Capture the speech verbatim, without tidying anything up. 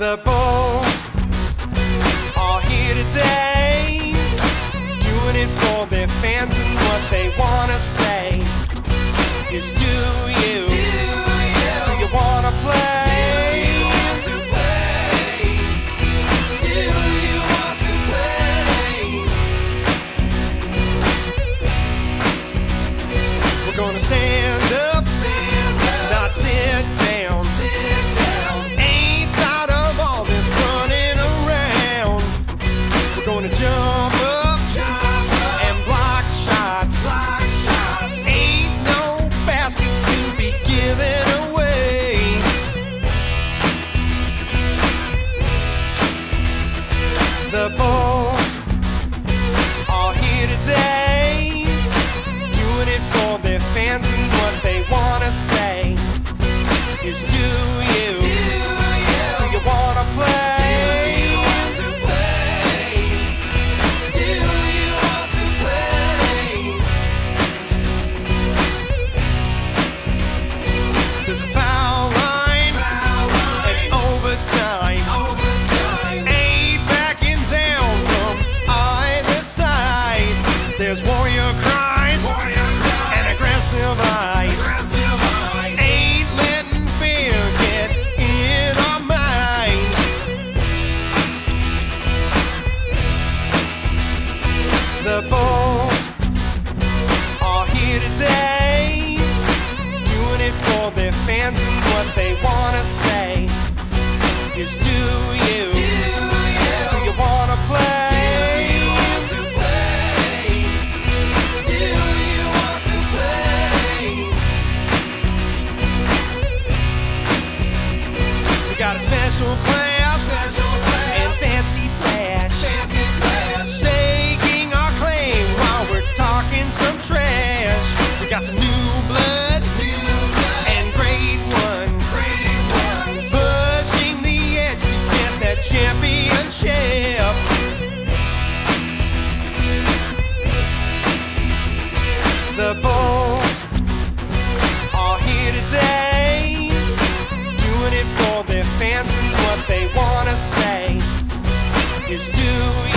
The Bulls are here today, doing it for their fans, and what they wanna say is, do you, do you, do you wanna play? Do you want to play? Do you want to play? We're gonna stand up, stand up, not sit down, sit down. Ain't tired of all this running around. We're gonna jump up, jump up, and block shots, block shots. Ain't no baskets to be given away. The Bulls are here today, doing it for their fans, and what they wanna say is, do you, do you, do you wanna play? Do you want to play? Do you want to play? There's a foul line, foul line. And overtime, overtime. Ain't backing down from either side. There's warrior cries, warrior cries. And aggressive eyes, aggressive eyes. Ain't letting fear get in our minds. The Bulls are here today, doing it for their fans, and what they wanna say is, do you, do you, do you wanna play? Do you want to play? Do you want to play? We got a special class, special class, and fancy flash, fancy flash, staking our claim while we're talking some trash. We got some new blood, new blood, and grade ones, grade ones, pushing the edge to get that championship. The Bulls are here today, doing it for their fans, and what they wanna say is, do you